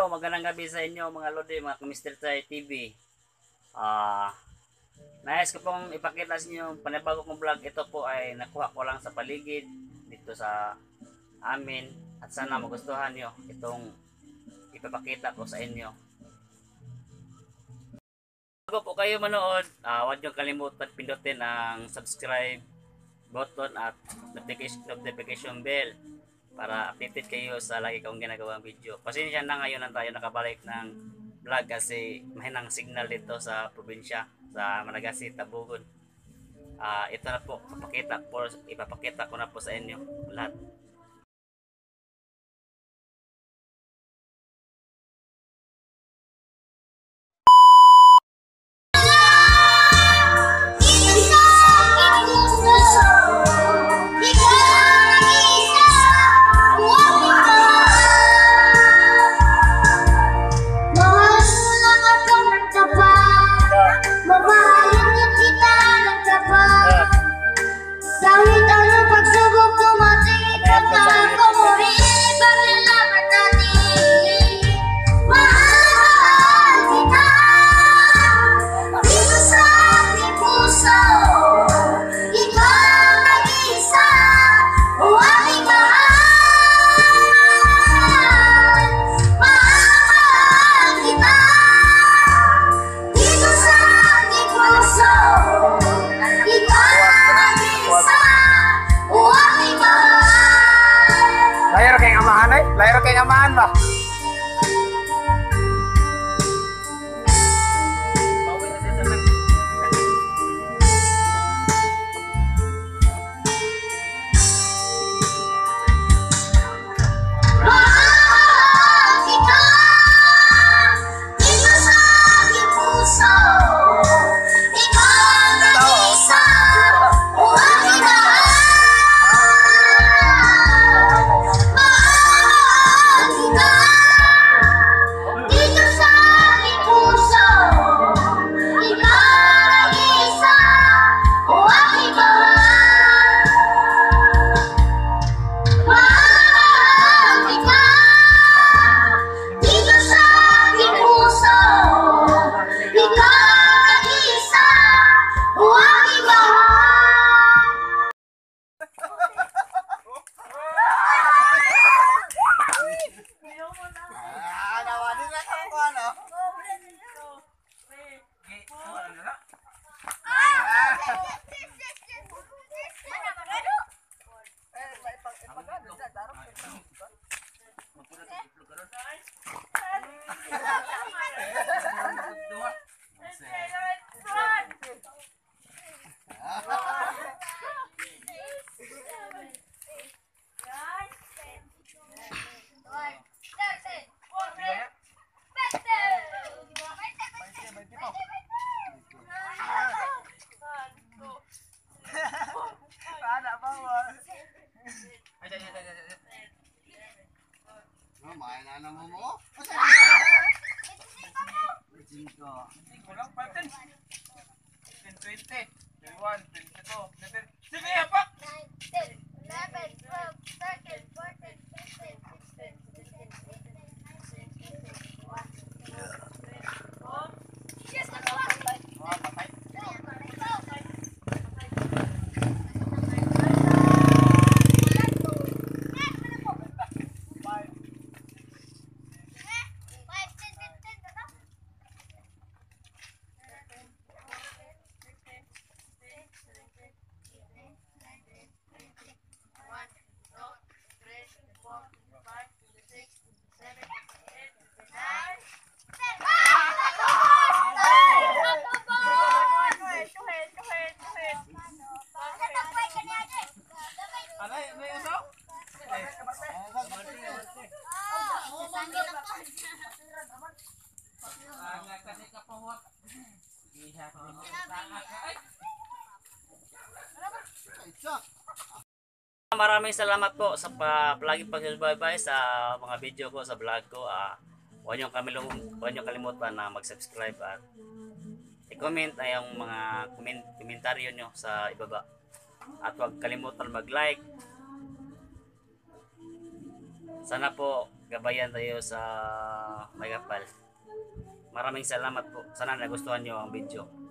magandang gabi sa inyo mga lodi, mga Mr. Chai TV. Nais ko pong ipakita sa inyo yung panibago kong vlog. Ito po ay nakuha ko lang sa paligid dito sa amin at sana magustuhan nyo itong ipapakita ko sa inyo. Bago po kayo manood, huwag nyo kalimutan pindutin ang subscribe button at notification bell para updated kayo sa lagi kong ginagawang video. Pasensya na, ngayon lang tayo nakabalik ng vlog kasi mahinang signal dito sa probinsya, sa Malagasy, Tabugon. Ito na po, ipapakita ko na po sa inyo lahat. Lahir kay amahan ba? Main anak mo. Kulang pa 10. 20, 21, 22. Sige, apak. 9, 10, 11, 12, 13, 14, 15, 16, 17, 18, 19, 20, 21. Maraming salamat po sa palagi pagsubaybay sa mga video ko sa vlog ko. Huwag niyo kalimutan na mag-subscribe at i-comment ay yung mga komentaryo nyo sa ibaba. At huwag kalimutan mag-like, Sana po gabayan tayo sa may kapal. Maraming salamat po. Sana nagustuhan nyo ang video.